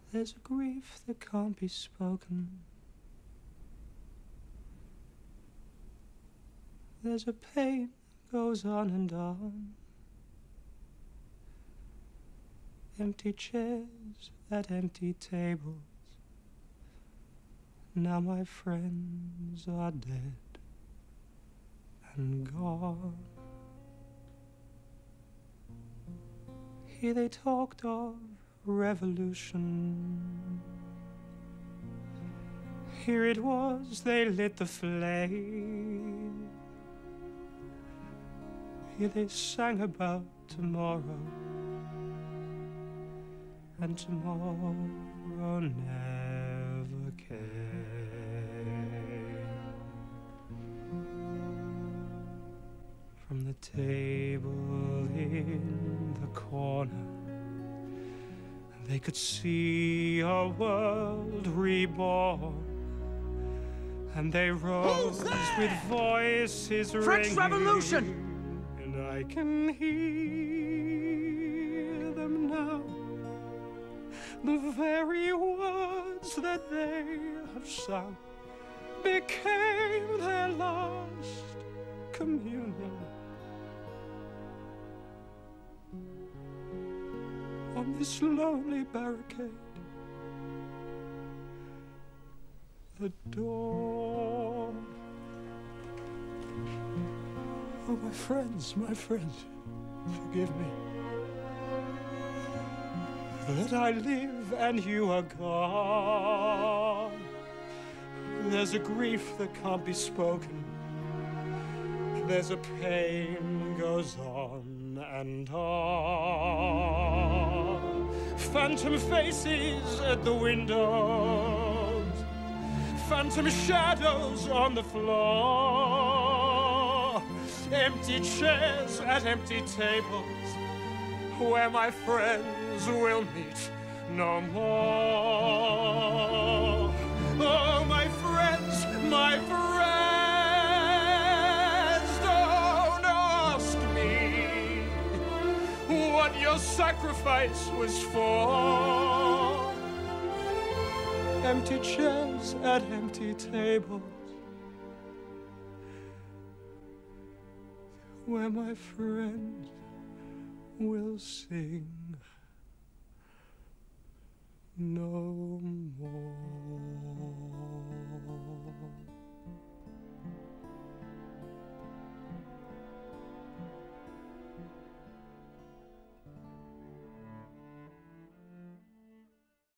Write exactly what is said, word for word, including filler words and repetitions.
There's a grief that can't be spoken. There's a pain that goes on and on. Empty chairs at empty tables. Now my friends are dead and gone. Here they talked of revolution. Here it was they lit the flame. Here they sang about tomorrow, and tomorrow never came. From the table in the corner, they could see a world reborn, and they rose with voices French ringing, Revolution! and I can hear them now, the very words that they have sung became their last communion. On this lonely barricade, the dawn. Oh, my friends, my friends, forgive me that I live and you are gone. There's a grief that can't be spoken. There's a pain goes on and on. Phantom faces at the windows, phantom shadows on the floor, empty chairs at empty tables where my friends will meet no more. Oh, my friends, my friends, don't ask me what your sacrifice was for. Empty chairs at empty tables where my friends will sing no more.